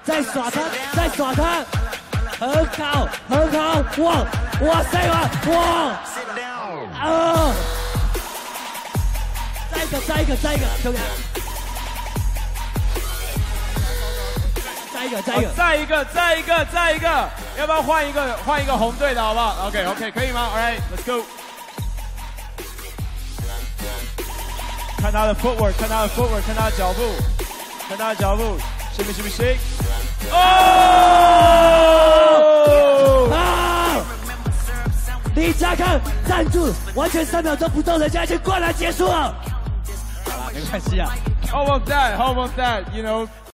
再耍他，再耍他，很好，很好，哇塞哇，再一个，兄弟，再一个，要不要换一个红队的好不好 ？OK， 可以吗 ？All right，let's go。看他的 footwork， 看他的脚步，shake。哦！李佳康站住，完全3秒钟不动，人家已经灌篮结束了。好啦，没关系啊。How about that? You know.